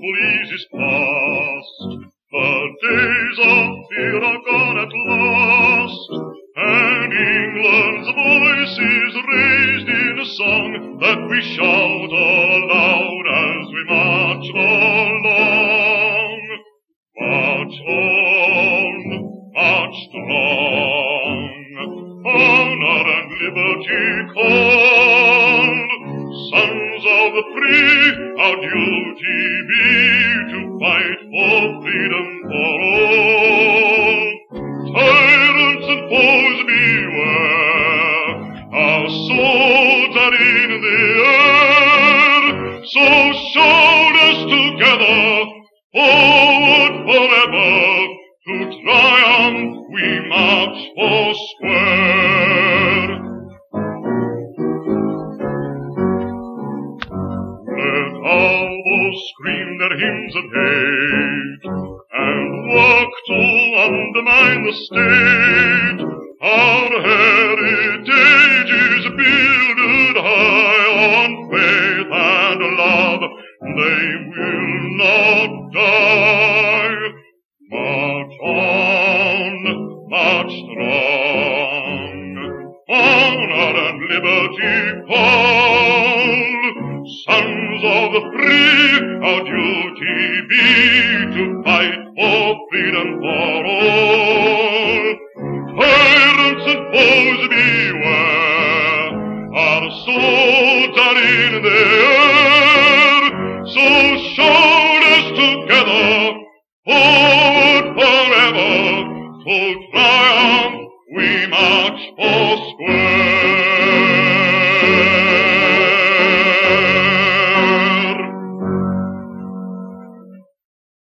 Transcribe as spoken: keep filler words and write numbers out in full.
fleas is past. The days of fear are gone at last, and England's voice is raised in a song that we shout aloud as we march along. March on, march strong, honor and liberty called. Sons of the free, our duty be to fight for freedom for all. Tyrants and foes beware, our swords are in the air. So shoulders together, forward forever, to triumph we march four square. Let alvos scream their hymns of hate, and work to undermine the state. Our heritage is builded high on faith and love. They will not die. March on, march strong, honor and liberty call. Sons of the free, our duty be to fight for freedom for all. Tyrants and foes beware, our swords are in the air. So shoulders together, forward forever, to triumph we march four square.